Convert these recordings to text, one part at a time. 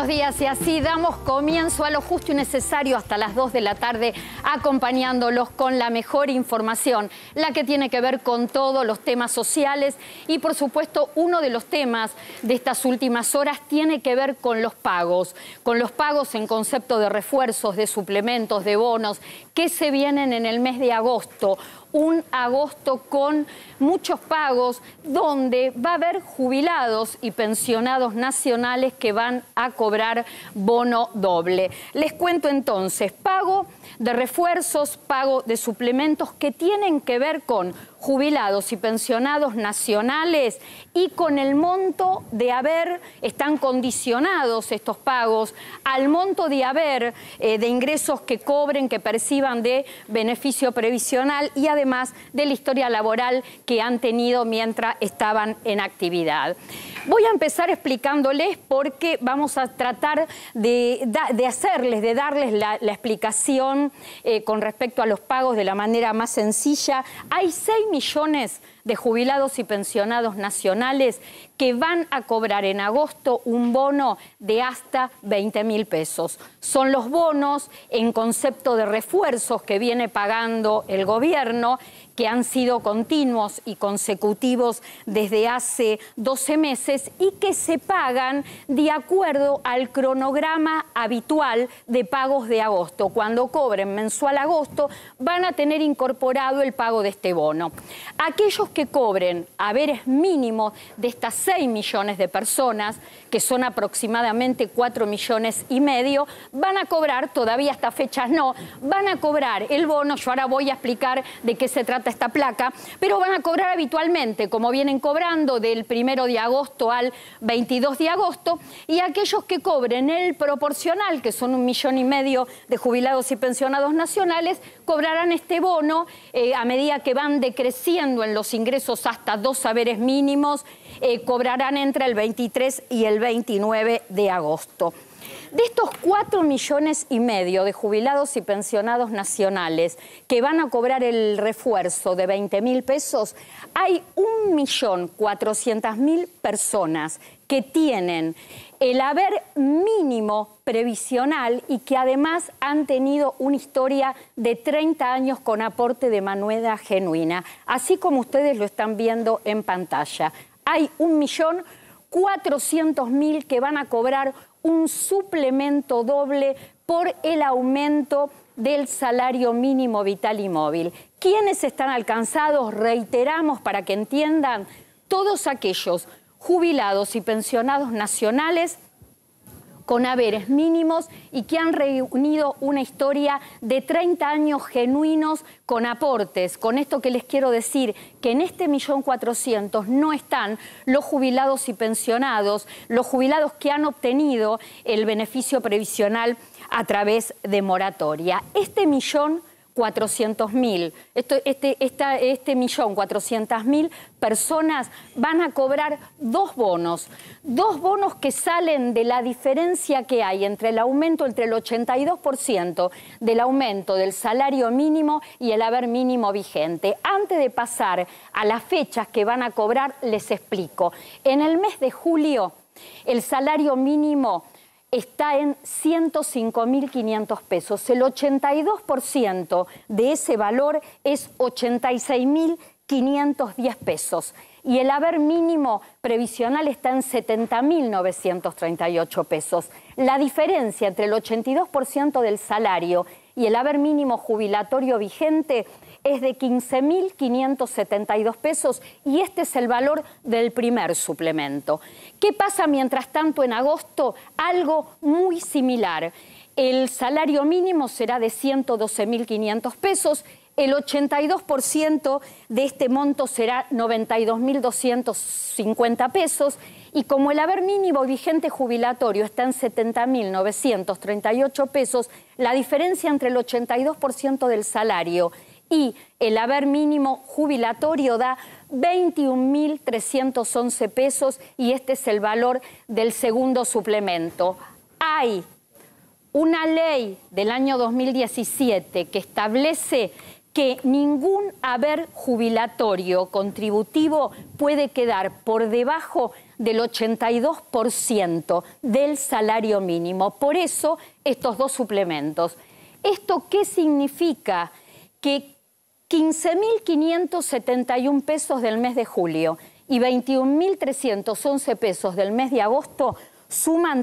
buenos días. Y así damos comienzo a lo justo y necesario hasta las 2 de la tarde, acompañándolos con la mejor información, la que tiene que ver con todos los temas sociales. Y por supuesto, uno de los temas de estas últimas horas tiene que ver con los pagos en concepto de refuerzos, de suplementos, de bonos, que se vienen en el mes de agosto. Un agosto con muchos pagos, donde va a haber jubilados y pensionados nacionales que van a cobrar bono doble. Les cuento entonces, pago de refuerzos, pago de suplementos que tienen que ver con jubilados y pensionados nacionales y con el monto de haber, están condicionados estos pagos al monto de haber de ingresos que cobren, que perciban de beneficio previsional y además de la historia laboral que han tenido mientras estaban en actividad. Voy a empezar explicándoles porque vamos a tratar de darles la explicación con respecto a los pagos de la manera más sencilla. Hay 6 millones de jubilados y pensionados nacionales que van a cobrar en agosto un bono de hasta 20.000 pesos. Son los bonos en concepto de refuerzos que viene pagando el gobierno, que han sido continuos y consecutivos desde hace 12 meses y que se pagan de acuerdo al cronograma habitual de pagos de agosto. Cuando cobren mensual agosto, van a tener incorporado el pago de este bono. Aquellos que cobren haberes mínimos de estas 6 millones de personas, que son aproximadamente 4,5 millones, van a cobrar, todavía hasta fechas no, van a cobrar el bono. Yo ahora voy a explicar de qué se trata esta placa, pero van a cobrar habitualmente, como vienen cobrando, del 1 de agosto al 22 de agosto, y aquellos que cobren el proporcional, que son 1,5 millones de jubilados y pensionados nacionales, cobrarán este bono a medida que van decreciendo en los ingresos hasta 2 haberes mínimos, cobrarán entre el 23 y el 29 de agosto. De estos 4,5 millones de jubilados y pensionados nacionales que van a cobrar el refuerzo de 20.000 pesos, hay 1.400.000 personas que tienen el haber mínimo previsional y que además han tenido una historia de 30 años con aporte de moneda genuina, así como ustedes lo están viendo en pantalla. Hay 1.400.000 que van a cobrar un suplemento doble por el aumento del salario mínimo vital y móvil. ¿Quiénes están alcanzados? Reiteramos para que entiendan, todos aquellos jubilados y pensionados nacionales con haberes mínimos y que han reunido una historia de 30 años genuinos con aportes. Con esto que les quiero decir, que en este 1.400.000 no están los jubilados y pensionados, los jubilados que han obtenido el beneficio previsional a través de moratoria. Este 1.400.000, este 1.400.000 personas van a cobrar dos bonos que salen de la diferencia que hay entre el aumento, entre el 82% del aumento del salario mínimo y el haber mínimo vigente. Antes de pasar a las fechas que van a cobrar, les explico. En el mes de julio, el salario mínimo está en 105.500 pesos. El 82% de ese valor es 86.510 pesos. Y el haber mínimo previsional está en 70.938 pesos. La diferencia entre el 82% del salario y el haber mínimo jubilatorio vigente es de 15.572 pesos y este es el valor del primer suplemento. ¿Qué pasa mientras tanto en agosto? Algo muy similar. El salario mínimo será de 112.500 pesos, el 82% de este monto será 92.250 pesos y como el haber mínimo vigente jubilatorio está en 70.938 pesos, la diferencia entre el 82% del salario y el haber mínimo jubilatorio da 21.311 pesos y este es el valor del segundo suplemento. Hay una ley del año 2017 que establece que ningún haber jubilatorio contributivo puede quedar por debajo del 82% del salario mínimo. Por eso, estos dos suplementos. ¿Esto qué significa? Que 15.571 pesos del mes de julio y 21.311 pesos del mes de agosto suman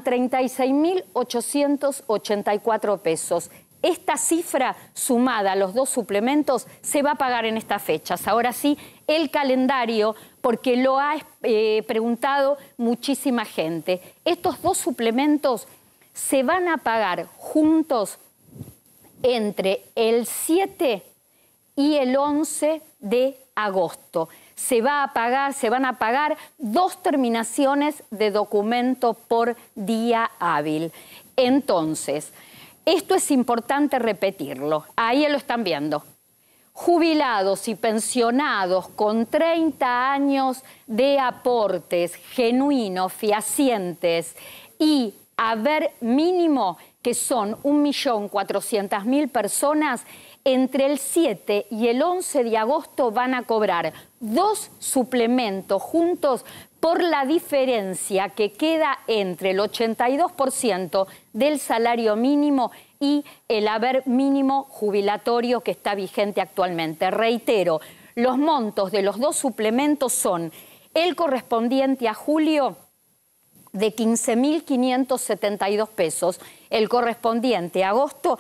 36.884 pesos. Esta cifra sumada a los dos suplementos se va a pagar en estas fechas. Ahora sí, el calendario, porque lo ha preguntado muchísima gente. Estos dos suplementos se van a pagar juntos entre el 7 y el 11 de agosto. Se van a pagar dos terminaciones de documento por día hábil. Entonces, esto es importante repetirlo. Ahí lo están viendo. Jubilados y pensionados con 30 años de aportes genuinos, fehacientes y haber mínimo, que son 1.400.000 personas, entre el 7 y el 11 de agosto van a cobrar dos suplementos juntos por la diferencia que queda entre el 82% del salario mínimo y el haber mínimo jubilatorio que está vigente actualmente. Reitero, los montos de los dos suplementos son el correspondiente a julio de 15.572 pesos, el correspondiente a agosto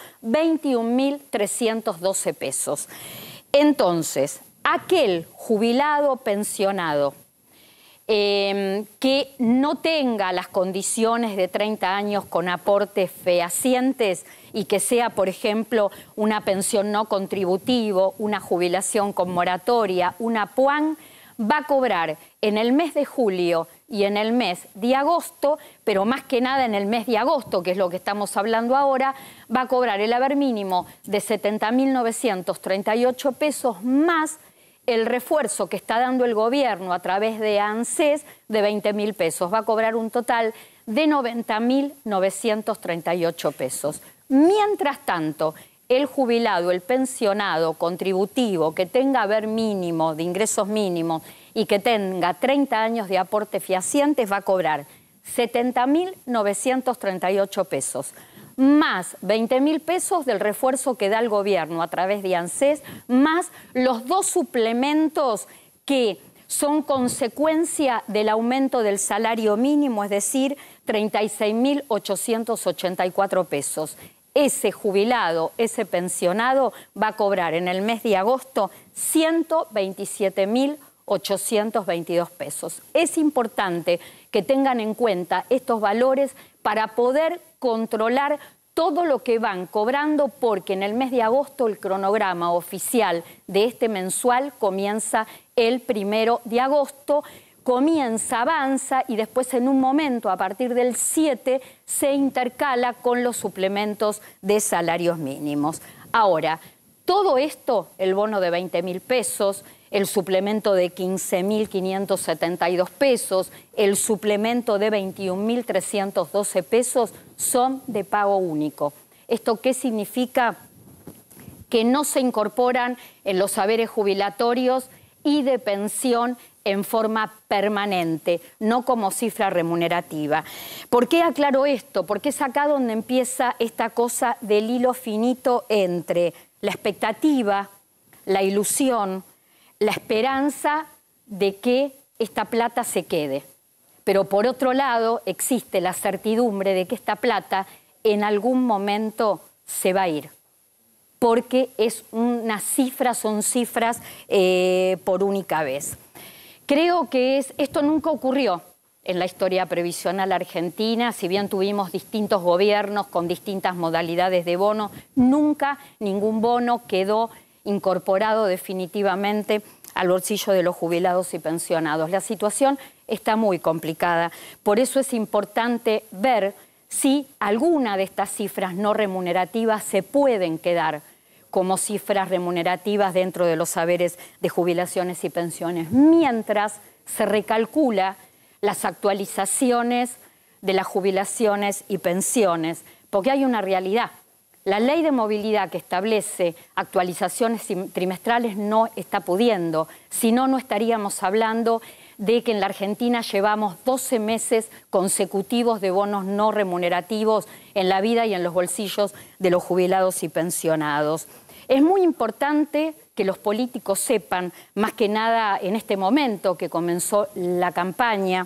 21.312 pesos. Entonces, aquel jubilado pensionado que no tenga las condiciones de 30 años con aportes fehacientes y que sea, por ejemplo, una pensión no contributivo, una jubilación con moratoria, una PUAN, va a cobrar en el mes de julio y en el mes de agosto, pero más que nada en el mes de agosto, que es lo que estamos hablando ahora, va a cobrar el haber mínimo de 70.938 pesos más el refuerzo que está dando el gobierno a través de ANSES de 20.000 pesos. Va a cobrar un total de 90.938 pesos. Mientras tanto, el jubilado, el pensionado contributivo que tenga haber mínimo de ingresos mínimos y que tenga 30 años de aporte fehacientes va a cobrar 70.938 pesos, más 20.000 pesos del refuerzo que da el gobierno a través de ANSES, más los dos suplementos que son consecuencia del aumento del salario mínimo, es decir, 36.884 pesos. Ese jubilado, ese pensionado va a cobrar en el mes de agosto 127.822 pesos. Es importante que tengan en cuenta estos valores para poder controlar todo lo que van cobrando, porque en el mes de agosto el cronograma oficial de este mensual comienza el 1 de agosto, avanza y después en un momento, a partir del 7, se intercala con los suplementos de salarios mínimos. Ahora, todo esto, el bono de 20.000 pesos, el suplemento de 15.572 pesos, el suplemento de 21.312 pesos, son de pago único. ¿Esto qué significa? Que no se incorporan en los haberes jubilatorios y de pensión en forma permanente, no como cifra remunerativa. ¿Por qué aclaro esto? Porque es acá donde empieza esta cosa del hilo finito entre la expectativa, la ilusión, la esperanza de que esta plata se quede. Pero por otro lado existe la certidumbre de que esta plata en algún momento se va a ir, porque es son cifras por única vez. Creo que esto nunca ocurrió en la historia previsional argentina, si bien tuvimos distintos gobiernos con distintas modalidades de bono, nunca ningún bono quedó incorporado definitivamente al bolsillo de los jubilados y pensionados. La situación está muy complicada, por eso es importante ver si alguna de estas cifras no remunerativas se pueden quedar como cifras remunerativas dentro de los saberes de jubilaciones y pensiones, mientras se recalcula las actualizaciones de las jubilaciones y pensiones, porque hay una realidad. La ley de movilidad que establece actualizaciones trimestrales no está pudiendo, si no, no estaríamos hablando de que en la Argentina llevamos 12 meses consecutivos de bonos no remunerativos en la vida y en los bolsillos de los jubilados y pensionados. Es muy importante que los políticos sepan, más que nada en este momento que comenzó la campaña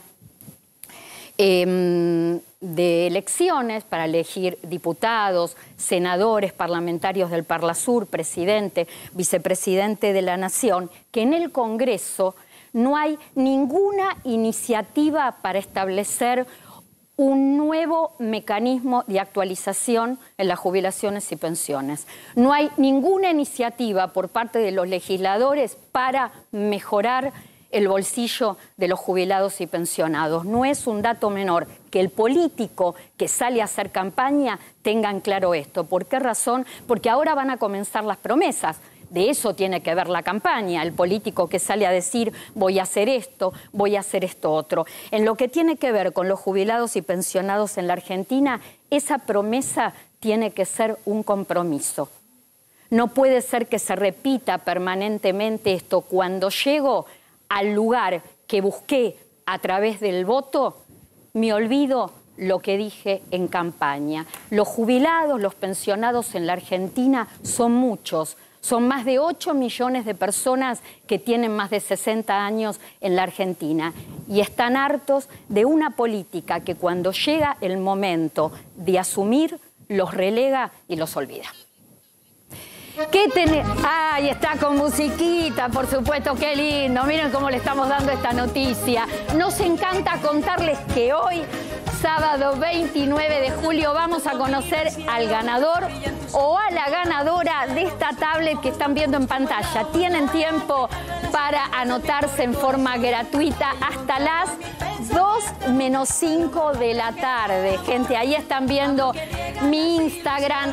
de elecciones para elegir diputados, senadores, parlamentarios del Parlasur, presidente, vicepresidente de la Nación, que en el Congreso no hay ninguna iniciativa para establecer un nuevo mecanismo de actualización en las jubilaciones y pensiones. No hay ninguna iniciativa por parte de los legisladores para mejorar el bolsillo de los jubilados y pensionados. No es un dato menor que el político que sale a hacer campaña tenga en claro esto. ¿Por qué razón? Porque ahora van a comenzar las promesas. De eso tiene que ver la campaña, el político que sale a decir voy a hacer esto otro. En lo que tiene que ver con los jubilados y pensionados en la Argentina, esa promesa tiene que ser un compromiso. No puede ser que se repita permanentemente esto. Cuando llego al lugar que busqué a través del voto, me olvido lo que dije en campaña. Los jubilados, los pensionados en la Argentina son muchos. Son más de 8 millones de personas que tienen más de 60 años en la Argentina y están hartos de una política que cuando llega el momento de asumir, los relega y los olvida. ¿Qué tenés? ¡Ay, está con musiquita, por supuesto! ¡Qué lindo! Miren cómo le estamos dando esta noticia. Nos encanta contarles que hoy, sábado 29 de julio, vamos a conocer al ganador o a la ganadora de esta tablet que están viendo en pantalla. Tienen tiempo para anotarse en forma gratuita hasta las 2 menos 5 de la tarde. Gente, ahí están viendo mi Instagram,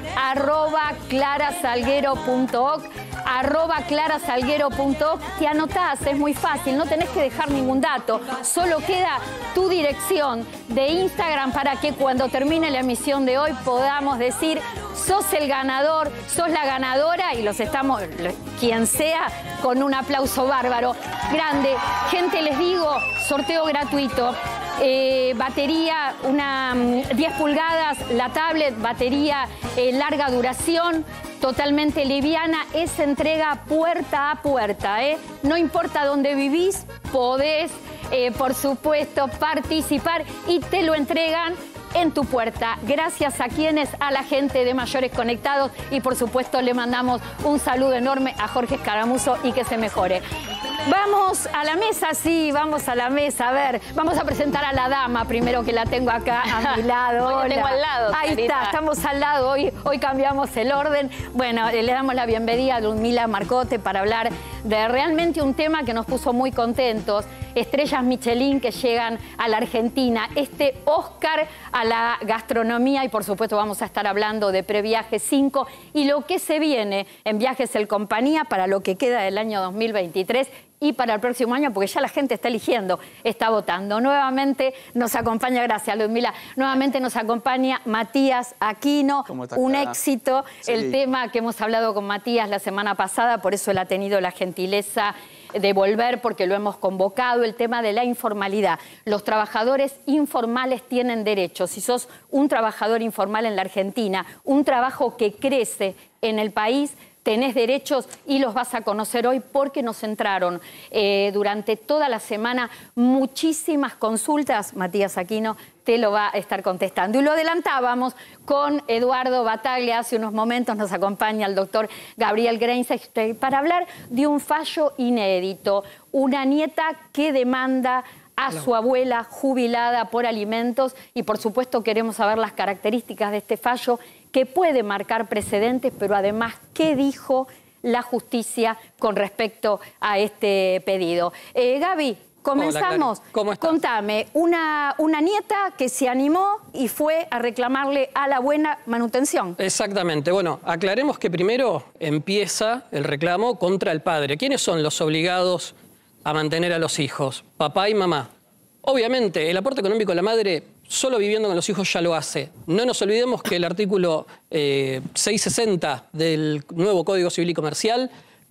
@clarasalguero.oc, @clarasalguero.oc. Te anotás, es muy fácil, no tenés que dejar ningún dato. Solo queda tu dirección de Instagram para que cuando termine la emisión de hoy podamos decir sos el ganador, sos la ganadora y los estamos, quien sea, con un aplauso bárbaro. Grande. Gente, les digo, sorteo gratuito. Batería, 10 pulgadas, la tablet, batería larga duración, totalmente liviana, es entrega puerta a puerta. No importa dónde vivís, podés, por supuesto, participar y te lo entregan en tu puerta. Gracias a quienes, a la gente de Mayores Conectados y por supuesto le mandamos un saludo enorme a Jorge Escaramuzo y que se mejore. Vamos a la mesa, sí, vamos a la mesa. A ver, vamos a presentar a la dama primero que la tengo acá a mi lado. Hoy la tengo al lado. Ahí está, estamos al lado, hoy cambiamos el orden. Bueno, le damos la bienvenida a Ludmila Marcote para hablar de realmente un tema que nos puso muy contentos. Estrellas Michelin que llegan a la Argentina, este Oscar a la gastronomía y por supuesto vamos a estar hablando de Previaje 5 y lo que se viene en Viajes El Compañía para lo que queda del año 2023 y para el próximo año, porque ya la gente está eligiendo, está votando. Nuevamente nos acompaña, gracias Ludmila, nuevamente nos acompaña Matías Aquino, un éxito, sí. El tema que hemos hablado con Matías la semana pasada, por eso él ha tenido la gentileza de volver, porque lo hemos convocado, el tema de la informalidad. Los trabajadores informales tienen derechos. Si sos un trabajador informal en la Argentina, un trabajo que crece en el país, tenés derechos y los vas a conocer hoy porque nos entraron durante toda la semana muchísimas consultas. Matías Aquino te lo va a estar contestando. Y lo adelantábamos con Eduardo Bataglia. Hace unos momentos nos acompaña el doctor Gabriel Greinstein para hablar de un fallo inédito. Una nieta que demanda a su abuela jubilada por alimentos y por supuesto queremos saber las características de este fallo que puede marcar precedentes, pero además, ¿qué dijo la justicia con respecto a este pedido? Gaby, comenzamos. Hola, ¿cómo estás? Contame, una nieta que se animó y fue a reclamarle a la buena manutención. Exactamente. Bueno, aclaremos que primero empieza el reclamo contra el padre. ¿Quiénes son los obligados a mantener a los hijos? Papá y mamá. Obviamente, el aporte económico de la madre, solo viviendo con los hijos ya lo hace. No nos olvidemos que el artículo 660 del nuevo Código Civil y Comercial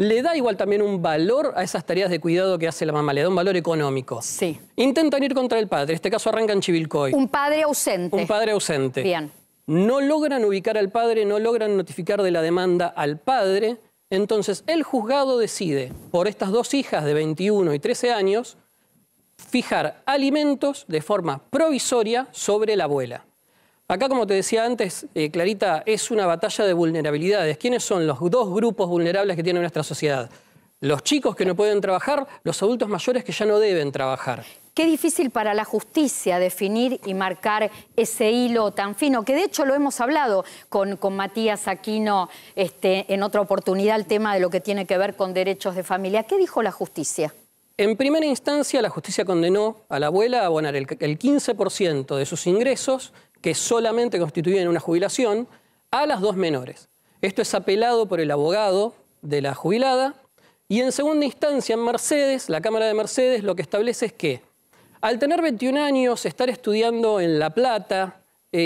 le da igual también un valor a esas tareas de cuidado que hace la mamá, le da un valor económico. Sí. Intentan ir contra el padre, en este caso arranca en Chivilcoy. Un padre ausente. Un padre ausente. Bien. No logran ubicar al padre, no logran notificar de la demanda al padre. Entonces, el juzgado decide, por estas dos hijas de 21 y 13 años, fijar alimentos de forma provisoria sobre la abuela. Acá, como te decía antes, Clarita, es una batalla de vulnerabilidades. ¿Quiénes son los dos grupos vulnerables que tiene nuestra sociedad? Los chicos que no pueden trabajar, los adultos mayores que ya no deben trabajar. Qué difícil para la justicia definir y marcar ese hilo tan fino, que de hecho lo hemos hablado con Matías Aquino en otra oportunidad, el tema de lo que tiene que ver con derechos de familia. ¿Qué dijo la justicia? En primera instancia, la justicia condenó a la abuela a abonar el 15% de sus ingresos, que solamente constituyen una jubilación, a las dos menores. Esto es apelado por el abogado de la jubilada. Y en segunda instancia, en Mercedes, la Cámara de Mercedes, lo que establece es que al tener 21 años, estar estudiando en La Plata,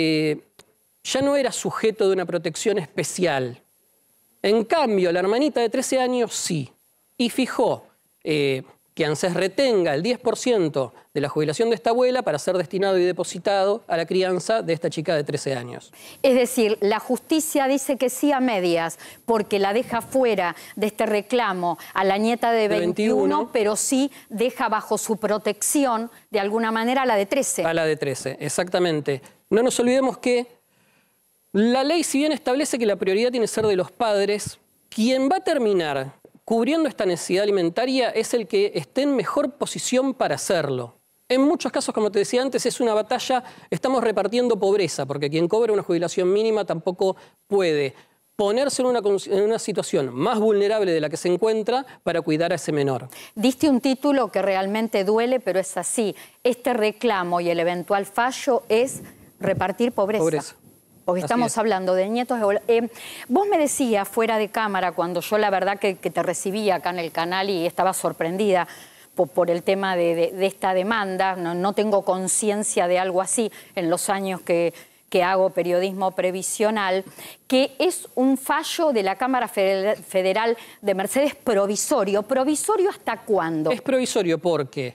ya no era sujeto de una protección especial. En cambio, la hermanita de 13 años sí. Y fijó que ANSES retenga el 10% de la jubilación de esta abuela para ser destinado y depositado a la crianza de esta chica de 13 años. Es decir, la justicia dice que sí a medias, porque la deja fuera de este reclamo a la nieta de 21, pero sí deja bajo su protección, de alguna manera, a la de 13. A la de 13, exactamente. No nos olvidemos que la ley, si bien establece que la prioridad tiene que ser de los padres, quien va a terminar cubriendo esta necesidad alimentaria es el que esté en mejor posición para hacerlo. En muchos casos, como te decía antes, es una batalla, estamos repartiendo pobreza, porque quien cobra una jubilación mínima tampoco puede ponerse en una situación más vulnerable de la que se encuentra para cuidar a ese menor. Diste un título que realmente duele, pero es así. Este reclamo y el eventual fallo es repartir pobreza. Porque estamos hablando de nietos. Vos me decías fuera de cámara, cuando yo la verdad que te recibí acá en el canal y estaba sorprendida por el tema de esta demanda, no tengo conciencia de algo así en los años que hago periodismo previsional, que es un fallo de la Cámara Federal de Mercedes provisorio. ¿Provisorio hasta cuándo? Es provisorio porque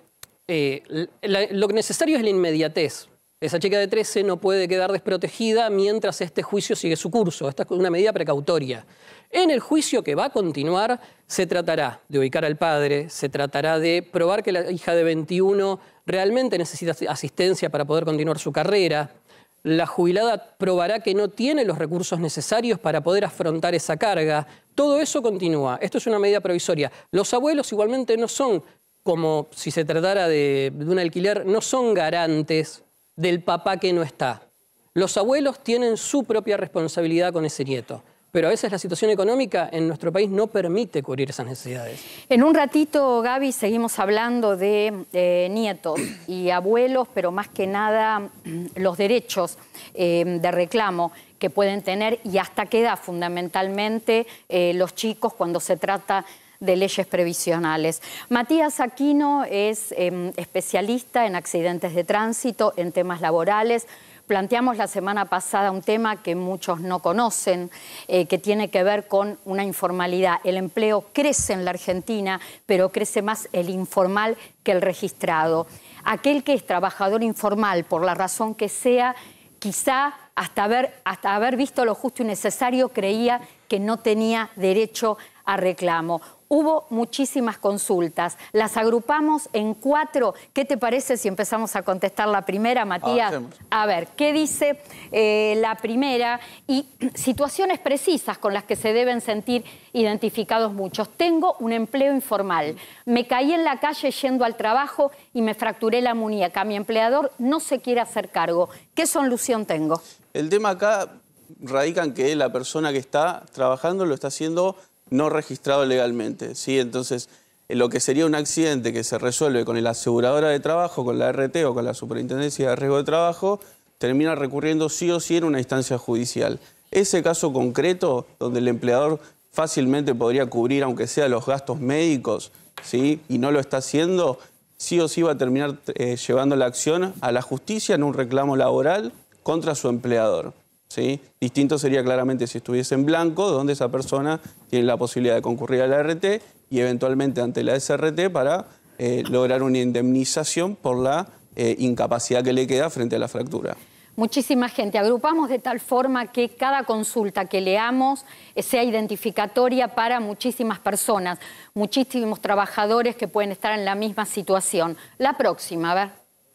lo necesario es la inmediatez. Esa chica de 13 no puede quedar desprotegida mientras este juicio sigue su curso. Esta es una medida precautoria. En el juicio que va a continuar, se tratará de ubicar al padre, se tratará de probar que la hija de 21 realmente necesita asistencia para poder continuar su carrera. La jubilada probará que no tiene los recursos necesarios para poder afrontar esa carga. Todo eso continúa. Esto es una medida provisoria. Los abuelos igualmente no son, como si se tratara de un alquiler, no son garantes del papá que no está. Los abuelos tienen su propia responsabilidad con ese nieto, pero a veces la situación económica en nuestro país no permite cubrir esas necesidades. En un ratito, Gaby, seguimos hablando de nietos y abuelos, pero más que nada los derechos de reclamo que pueden tener y hasta qué edad fundamentalmente los chicos cuando se trata de leyes previsionales. Matías Aquino es especialista en accidentes de tránsito, en temas laborales. Planteamos la semana pasada un tema que muchos no conocen, que tiene que ver con una informalidad. El empleo crece en la Argentina, pero crece más el informal que el registrado. Aquel que es trabajador informal, por la razón que sea, quizá hasta haber visto lo justo y necesario, creía que no tenía derecho a reclamo. Hubo muchísimas consultas, las agrupamos en 4. ¿Qué te parece si empezamos a contestar la primera, Matías? A ver, ¿qué dice la primera? Y situaciones precisas con las que se deben sentir identificados muchos. Tengo un empleo informal, me caí en la calle yendo al trabajo y me fracturé la muñeca. Mi empleador no se quiere hacer cargo. ¿Qué solución tengo? El tema acá radica en que la persona que está trabajando lo está haciendo no registrado legalmente, ¿sí? Entonces, lo que sería un accidente que se resuelve con la aseguradora de trabajo, con la RT o con la Superintendencia de Riesgo de Trabajo, termina recurriendo sí o sí en una instancia judicial. Ese caso concreto, donde el empleador fácilmente podría cubrir, aunque sea los gastos médicos, ¿sí? Y no lo está haciendo, sí o sí va a terminar llevando la acción a la justicia en un reclamo laboral contra su empleador. ¿sí? Distinto sería claramente si estuviese en blanco, donde esa persona tiene la posibilidad de concurrir a la ART y eventualmente ante la SRT para lograr una indemnización por la incapacidad que le queda frente a la fractura. Muchísima gente. Agrupamos de tal forma que cada consulta que leamos sea identificatoria para muchísimas personas, muchísimos trabajadores que pueden estar en la misma situación. La próxima, a ver.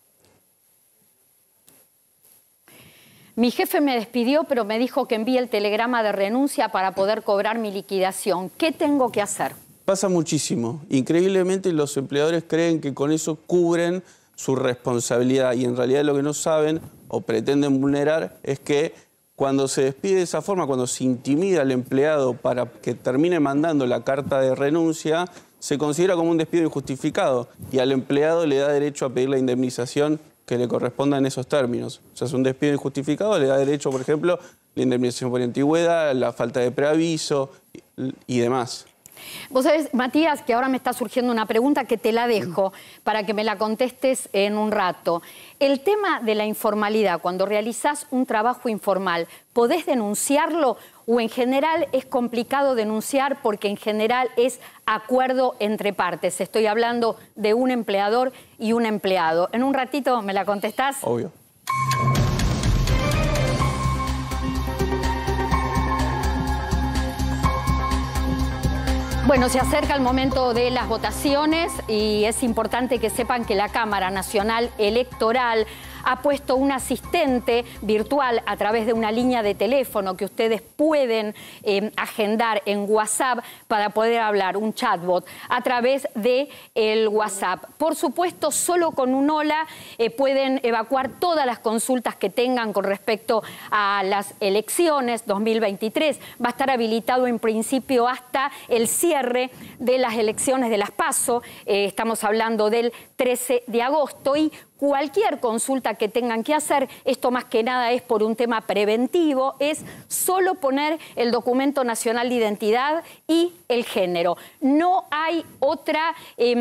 Mi jefe me despidió, pero me dijo que envíe el telegrama de renuncia para poder cobrar mi liquidación. ¿Qué tengo que hacer? Pasa muchísimo. Increíblemente los empleadores creen que con eso cubren su responsabilidad y en realidad lo que no saben o pretenden vulnerar es que cuando se despide de esa forma, cuando se intimida al empleado para que termine mandando la carta de renuncia, se considera como un despido injustificado y al empleado le da derecho a pedir la indemnización que le corresponda en esos términos. O sea, es un despido injustificado, le da derecho, por ejemplo, la indemnización por antigüedad, la falta de preaviso y demás. Vos sabés, Matías, que ahora me está surgiendo una pregunta que te la dejo para que me la contestes en un rato. El tema de la informalidad, cuando realizás un trabajo informal, ¿podés denunciarlo o en general es complicado denunciar porque en general es acuerdo entre partes? Estoy hablando de un empleador y un empleado. En un ratito me la contestás. Obvio. Bueno, se acerca el momento de las votaciones y es importante que sepan que la Cámara Nacional Electoral ha puesto un asistente virtual a través de una línea de teléfono que ustedes pueden agendar en WhatsApp para poder hablar, un chatbot, a través de el WhatsApp. Por supuesto, solo con un hola pueden evacuar todas las consultas que tengan con respecto a las elecciones 2023. Va a estar habilitado en principio hasta el cierre de las elecciones de las PASO. Estamos hablando del 13 de agosto y cualquier consulta que tengan que hacer, esto más que nada es por un tema preventivo, es solo poner el documento nacional de identidad y el género. No hay otra,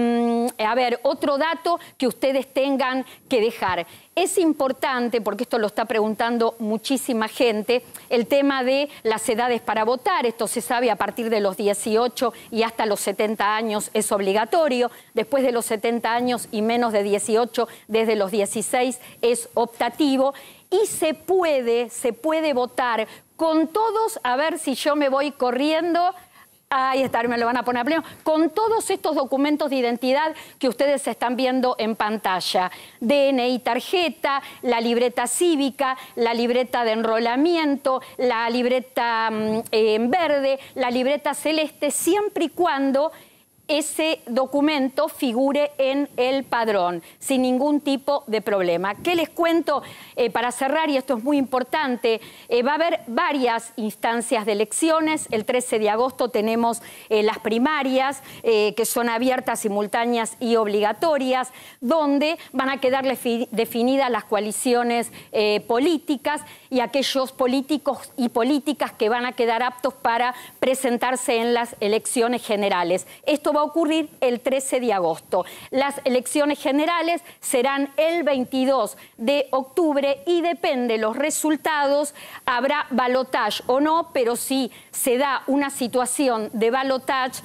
otro dato que ustedes tengan que dejar. Es importante, porque esto lo está preguntando muchísima gente, el tema de las edades para votar. Esto se sabe a partir de los 18 y hasta los 70 años es obligatorio. Después de los 70 años y menos de 18, desde los 16 es optativo. Y se puede votar con todos, a ver si yo me voy corriendo. Ahí está, me lo van a poner a pleno. Con todos estos documentos de identidad que ustedes están viendo en pantalla. DNI, tarjeta, la libreta cívica, la libreta de enrolamiento, la libreta en verde, la libreta celeste, siempre y cuando ese documento figure en el padrón, sin ningún tipo de problema. ¿Qué les cuento para cerrar? Y esto es muy importante. Va a haber varias instancias de elecciones. El 13 de agosto tenemos las primarias, que son abiertas, simultáneas y obligatorias, donde van a quedar definidas las coaliciones políticas y aquellos políticos y políticas que van a quedar aptos para presentarse en las elecciones generales. Esto va a ocurrir el 13 de agosto. Las elecciones generales serán el 22 de octubre y depende de los resultados, habrá balotaje o no, pero si se da una situación de balotaje,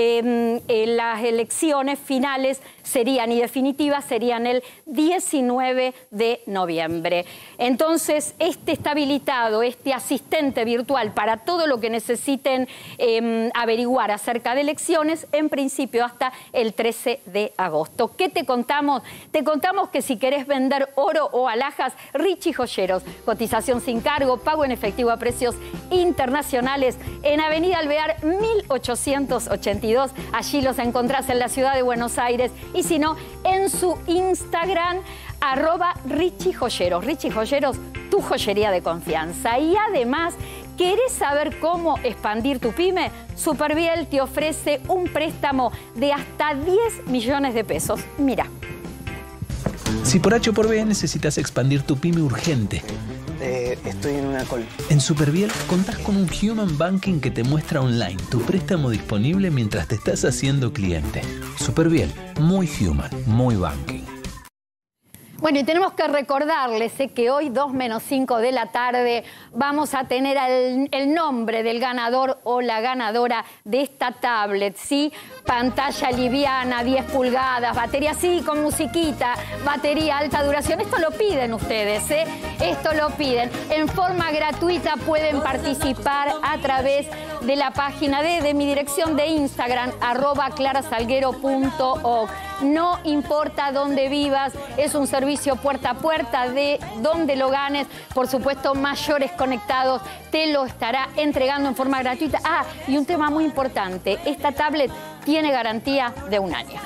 las elecciones finales serían y definitivas serían el 19 de noviembre. Entonces, está habilitado este asistente virtual para todo lo que necesiten averiguar acerca de elecciones, en principio hasta el 13 de agosto. ¿Qué te contamos? Te contamos que si querés vender oro o alhajas, Richie Joyeros, cotización sin cargo, pago en efectivo a precios internacionales, en Avenida Alvear 1882. Allí los encontrás en la ciudad de Buenos Aires y si no, en su Instagram, @Richie Joyeros. Richie Joyeros, tu joyería de confianza. Y además, ¿querés saber cómo expandir tu pyme? Superviel te ofrece un préstamo de hasta 10 millones de pesos. Mira. Si por H o por B necesitas expandir tu pyme urgente. Estoy en una call. En Superviel contás con un Human Banking que te muestra online tu préstamo disponible mientras te estás haciendo cliente. Superviel, muy human, muy banking. Bueno, y tenemos que recordarles que hoy, 2 menos 5 de la tarde, vamos a tener el nombre del ganador o la ganadora de esta tablet, ¿sí? Pantalla liviana, 10 pulgadas, batería así, con musiquita, batería alta duración. Esto lo piden ustedes, ¿eh? Esto lo piden. En forma gratuita pueden participar a través de la página de mi dirección de Instagram, @clarasalguero.org. No importa dónde vivas, es un servicio puerta a puerta de donde lo ganes. Por supuesto, Mayores Conectados te lo estará entregando en forma gratuita. Ah, y un tema muy importante, esta tablet tiene garantía de 1 año.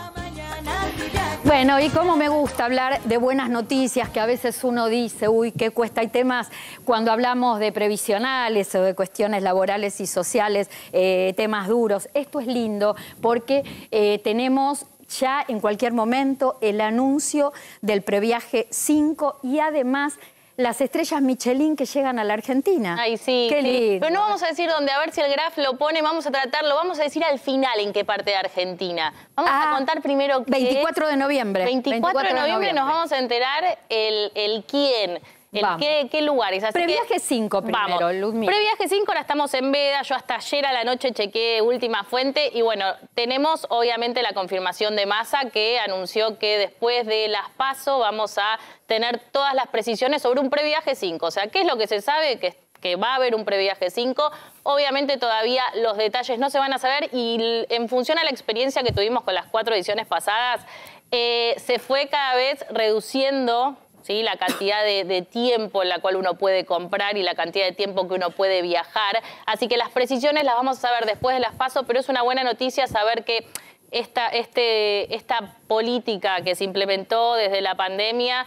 Bueno, y como me gusta hablar de buenas noticias, que a veces uno dice, uy, qué cuesta. Hay temas cuando hablamos de previsionales o de cuestiones laborales y sociales, temas duros. Esto es lindo porque tenemos ya en cualquier momento el anuncio del previaje 5 y además las estrellas Michelin que llegan a la Argentina. Ay, sí. Qué lindo. Pero no vamos a decir dónde, a ver si el Graf lo pone, vamos a tratarlo, vamos a decir al final en qué parte de Argentina. Vamos a contar primero que 24 de noviembre. 24 de noviembre nos vamos a enterar el quién. ¿Qué lugares? Así Previaje 5 primero, Ludmila. Previaje 5, ahora estamos en veda. Yo hasta ayer a la noche chequeé Última Fuente y bueno, tenemos obviamente la confirmación de Massa que anunció que después de las PASO vamos a tener todas las precisiones sobre un previaje 5. O sea, ¿qué es lo que se sabe? Que va a haber un previaje 5. Obviamente todavía los detalles no se van a saber y en función a la experiencia que tuvimos con las 4 ediciones pasadas, se fue cada vez reduciendo, ¿sí?, la cantidad de tiempo en la cual uno puede comprar y la cantidad de tiempo que uno puede viajar. Así que las precisiones las vamos a saber después de las PASO, pero es una buena noticia saber que esta política que se implementó desde la pandemia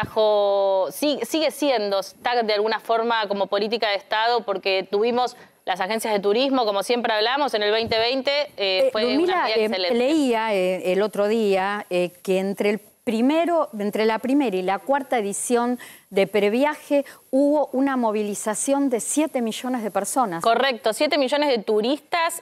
sigue siendo, está de alguna forma como política de Estado, porque tuvimos las agencias de turismo, como siempre hablamos, en el 2020 fue una medida excelente. Leía el otro día que entre la primera y la 4ª edición de Previaje hubo una movilización de 7 millones de personas. Correcto, 7 millones de turistas,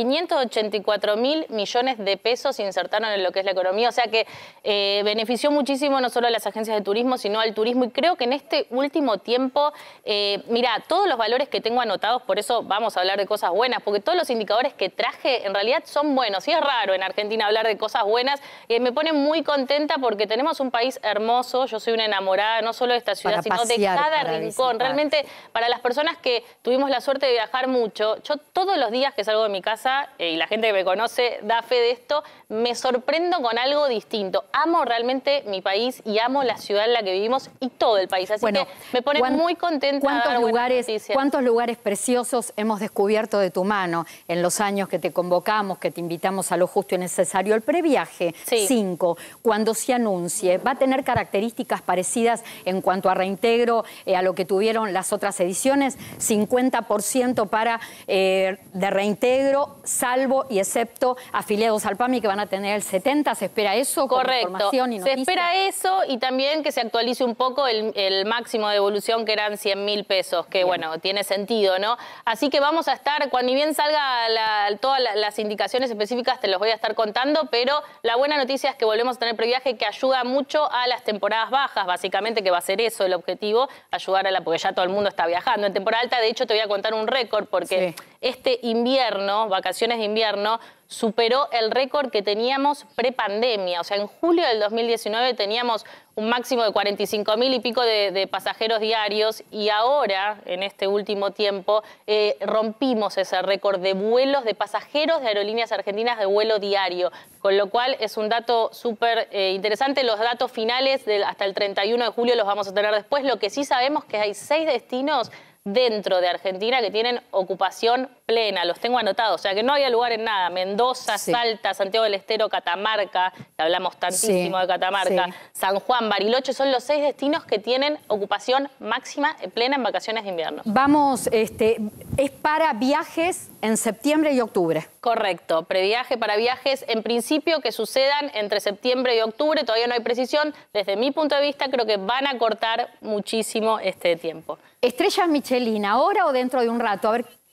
584.000 millones de pesos se insertaron en lo que es la economía, o sea que benefició muchísimo no solo a las agencias de turismo, sino al turismo, y creo que en este último tiempo, mira, todos los valores que tengo anotados, por eso vamos a hablar de cosas buenas, porque todos los indicadores que traje en realidad son buenos, y es raro en Argentina hablar de cosas buenas, me pone muy contenta porque tenemos un país hermoso. Yo soy una enamorada no solo de esta ciudad, sino de cada rincón. Realmente, para las personas que tuvimos la suerte de viajar mucho, yo todos los días que salgo de mi casa, y la gente que me conoce da fe de esto, me sorprendo con algo distinto. Amo realmente mi país y amo la ciudad en la que vivimos y todo el país. Así que me pone muy contenta. ¿Cuántos lugares preciosos hemos descubierto de tu mano en los años que te convocamos, que te invitamos a lo justo y necesario? El previaje 5, cuando se anuncie, va a tener características parecidas en cuanto a reintegro a lo que tuvieron las otras ediciones, 50% de reintegro, salvo y excepto afiliados al PAMI que van a tener el 70%. ¿Se espera eso? Correcto. Información y noticias. Se espera eso y también que se actualice un poco el máximo de devolución, que eran 100.000 pesos, que bueno, tiene sentido, ¿no? Así que vamos a estar, cuando ni bien salga todas las indicaciones específicas, te los voy a estar contando, pero la buena noticia es que volvemos a tener previaje, que ayuda mucho a las temporadas bajas, básicamente, que va a ser eso el objetivo, ayudar porque ya todo el mundo está viajando. En temporada alta, de hecho, te voy a contar un récord, porque este invierno, vacaciones de invierno, superó el récord que teníamos prepandemia. O sea, en julio del 2019 teníamos un máximo de 45.000 y pico de pasajeros diarios, y ahora, en este último tiempo, rompimos ese récord de vuelos de pasajeros de aerolíneas argentinas de vuelo diario, con lo cual es un dato súper interesante. Los datos finales hasta el 31 de julio los vamos a tener después. Lo que sí sabemos es que hay 6 destinos dentro de Argentina que tienen ocupación plena, los tengo anotados, o sea que no había lugar en nada. Mendoza, Salta, Santiago del Estero, Catamarca, que hablamos tantísimo de Catamarca, San Juan, Bariloche, son los 6 destinos que tienen ocupación máxima plena en vacaciones de invierno. Vamos, es para viajes en septiembre y octubre. Correcto, previaje para viajes en principio que sucedan entre septiembre y octubre, todavía no hay precisión. Desde mi punto de vista creo que van a cortar muchísimo este tiempo. Estrellas Michelin, ¿ahora o dentro de un rato? A ver,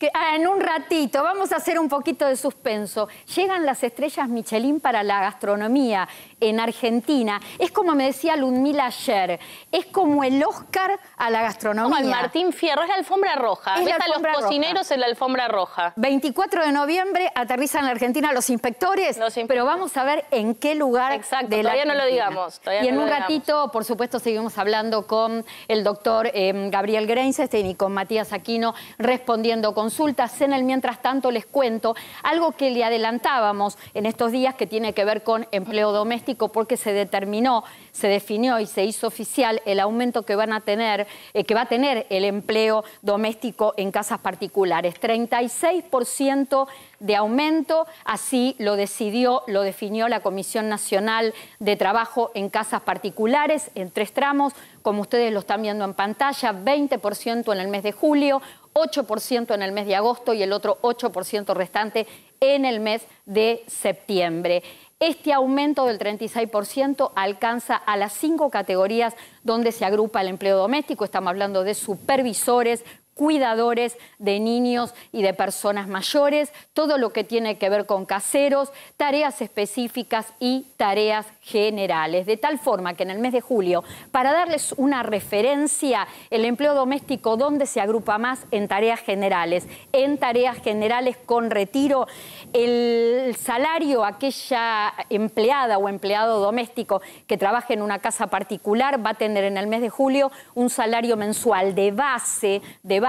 En un ratito, vamos a hacer un poquito de suspenso. Llegan las estrellas Michelin para la gastronomía en Argentina. Es como me decía Ludmila ayer, es como el Oscar a la gastronomía. Como el Martín Fierro, es la alfombra roja. Es Ves la a los alfombra cocineros roja. en la alfombra roja. 24 de noviembre aterrizan en la Argentina los inspectores, pero vamos a ver en qué lugar. Exacto, de la todavía no lo Argentina. digamos. Y en un ratito, por supuesto, seguimos hablando con el doctor Gabriel Greinstein y con Matías Aquino respondiendo consultas. En el mientras tanto les cuento algo que le adelantábamos en estos días que tiene que ver con empleo doméstico, porque se definió y se hizo oficial el aumento que van a tener, que va a tener el empleo doméstico en casas particulares. 36% de aumento, así lo definió la Comisión Nacional de Trabajo en Casas Particulares en 3 tramos, como ustedes lo están viendo en pantalla, 20% en el mes de julio, 8% en el mes de agosto y el otro 8% restante en el mes de septiembre. Este aumento del 36% alcanza a las 5 categorías donde se agrupa el empleo doméstico. Estamos hablando de supervisores, cuidadores de niños y de personas mayores, todo lo que tiene que ver con caseros, tareas específicas y tareas generales. De tal forma que en el mes de julio, para darles una referencia, el empleo doméstico, ¿dónde se agrupa más? En tareas generales. En tareas generales con retiro, el salario, aquella empleada o empleado doméstico que trabaje en una casa particular va a tener en el mes de julio un salario mensual de base de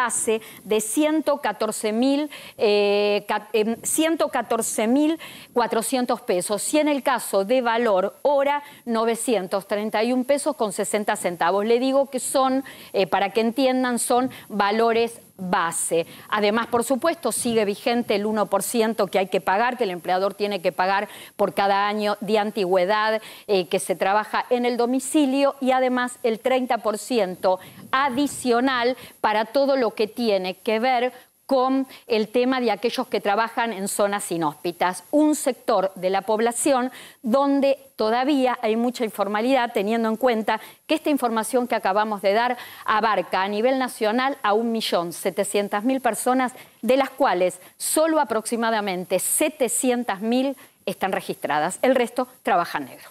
114.400 pesos. Si en el caso de valor hora, 931 pesos con 60 centavos. Le digo que son, para que entiendan, son valores base. Además, por supuesto, sigue vigente el 1% que hay que pagar, que el empleador tiene que pagar por cada año de antigüedad que se trabaja en el domicilio, y además el 30% adicional para todo lo que tiene que ver con el tema de aquellos que trabajan en zonas inhóspitas, un sector de la población donde todavía hay mucha informalidad, teniendo en cuenta que esta información que acabamos de dar abarca a nivel nacional a 1.700.000 personas, de las cuales solo aproximadamente 700.000 están registradas. El resto trabaja negro.